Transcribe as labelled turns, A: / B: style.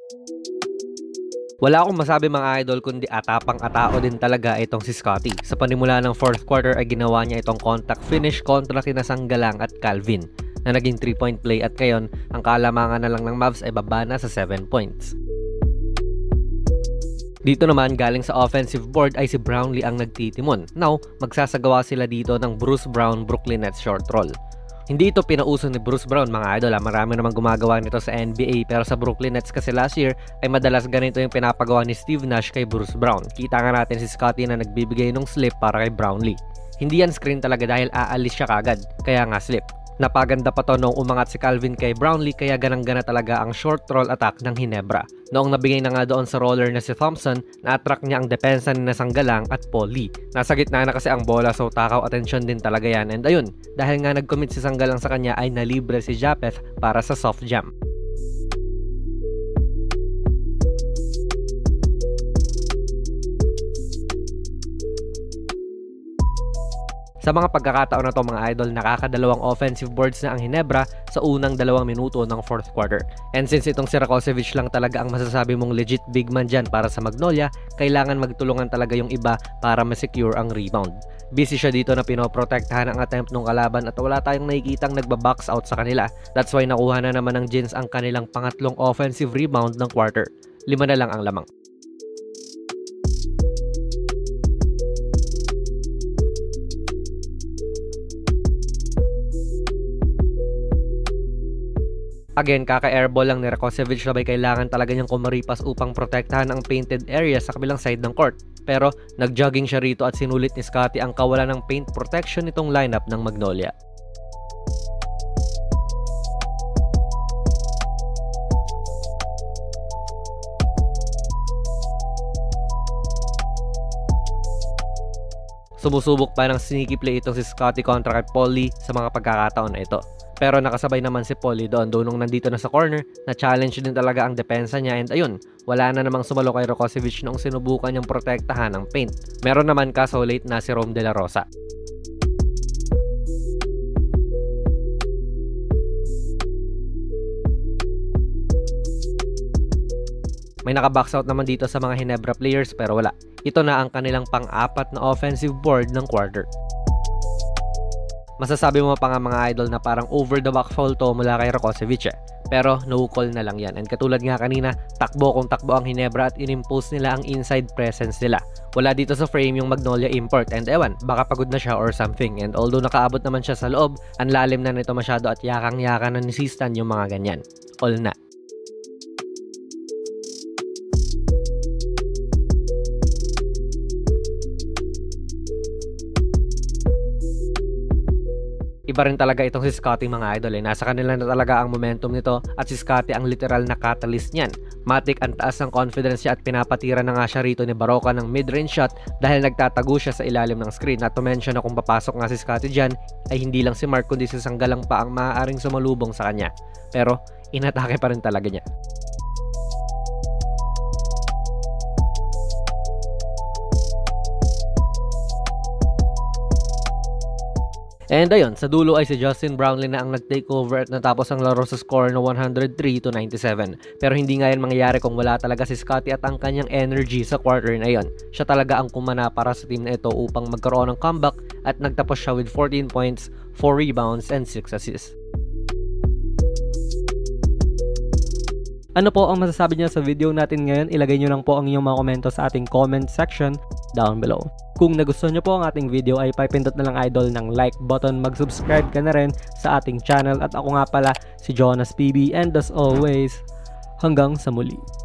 A: Wala akong masabi mga idol kundi atapang-atao din talaga itong si Scottie. Sa panimula ng 4th quarter ay ginawa niya itong contact finish kontra kina Sanggalang at Calvin na naging 3-point play at ngayon ang kalamangan na lang ng Mavs ay baba na sa 7 points. Dito naman galing sa offensive board ay si Brownlee ang nagtitimon. Now, magsasagawa sila dito ng Bruce Brown Brooklyn Nets short roll. Hindi ito pinauso ni Bruce Brown mga idol. Marami namang gumagawa nito sa NBA pero sa Brooklyn Nets kasi last year ay madalas ganito yung pinapagawa ni Steve Nash kay Bruce Brown. Kita nga natin si Scottie na nagbibigay ng slip para kay Brownlee. Hindi yan screen talaga dahil aalis siya kagad, kaya nga slip. Napaganda pa to noong umangat si Calvin kay Brownlee kaya ganang-gana talaga ang short roll attack ng Hinebra. Noong nabigay na nga doon sa roller na si Thompson, na-attract niya ang depensa ni Sanggalang at Paul Lee. Nasa gitna na kasi ang bola so takaw atensyon din talaga yan and ayun, dahil nga nag-commit si Sanggalang sa kanya ay nalibre si Japeth para sa soft jam. Sa mga pagkakataon na to mga idol, nakakadalawang offensive boards na ang Hinebra sa unang 2 minuto ng 4th quarter. And since itong si Rakocevic lang talaga ang masasabi mong legit big man dyan para sa Magnolia, kailangan magtulungan talaga yung iba para ma-secure ang rebound. Busy siya dito na pinoprotektahan ang attempt ng kalaban at wala tayong nakikitang nagba-box out sa kanila. That's why nakuha na naman ng Gins ang kanilang pangatlong offensive rebound ng quarter. 5 na lang ang lamang. Again, kaka-airball lang ni Rakocevic sabay kailangan talaga niyang kumaripas upang protektahan ang painted area sa kabilang side ng court. Pero nag-jogging siya rito at sinulit ni Scottie ang kawalan ng paint protection nitong lineup ng Magnolia. Sumusubok pa ng sneaky play itong si Scottie kontra kay Paul Lee sa mga pagkakataon na ito. Pero nakasabay naman si Paul Lee doon nung nandito na sa corner, na challenge din talaga ang depensa niya and ayun, wala na namang sumalo kay Rakocevic noong sinubukan niyang protektahan ang paint. Meron naman kaso late na si Rome De La Rosa. May naka-box out naman dito sa mga Hinebra players pero wala. Ito na ang kanilang pang-apat na offensive board ng quarter. Masasabi mo pa nga mga idol na parang over the back foul to mula kay Rakocevic pero no call na lang yan. And katulad nga kanina, takbo kung takbo ang Hinebra at inimpose nila ang inside presence nila. Wala dito sa frame yung Magnolia import and ewan, baka pagod na siya or something. And although nakaabot naman siya sa loob, ang lalim na nito masyado at yakang-yakan na ni Sistan yung mga ganyan. All na. Iba rin talaga itong si Scottie mga idol Nasa kanila na talaga ang momentum nito at si Scottie ang literal na catalyst niyan. Matik ang taas ng confidence niya at pinapatira na nga siya rito ni Baroka ng mid-range shot dahil nagtatago siya sa ilalim ng screen. Not to mention na kung papasok nga si Scottie dyan ay hindi lang si Mark kundi si Sanggalang pa ang maaaring sumalubong sa kanya. Pero inatake pa rin talaga niya. And ayun, sa dulo ay si Justin Brownlee na ang nag-take over at natapos ang laro sa score na 103-97. Pero hindi nga yan mangyayari kung wala talaga si Scottie at ang kanyang energy sa quarter na yon. Siya talaga ang kumana para sa team na ito upang magkaroon ng comeback at nagtapos siya with 14 points, 4 rebounds, and 6 assists. Ano po ang masasabi niyo sa video natin ngayon? Ilagay niyo lang po ang inyong mga komento sa ating comment section down below. Kung nagustuhan niyo po ang ating video ay pipindot na lang idol ng like button, mag-subscribe ka na rin sa ating channel at ako nga pala si Jonas PB and as always, hanggang sa muli.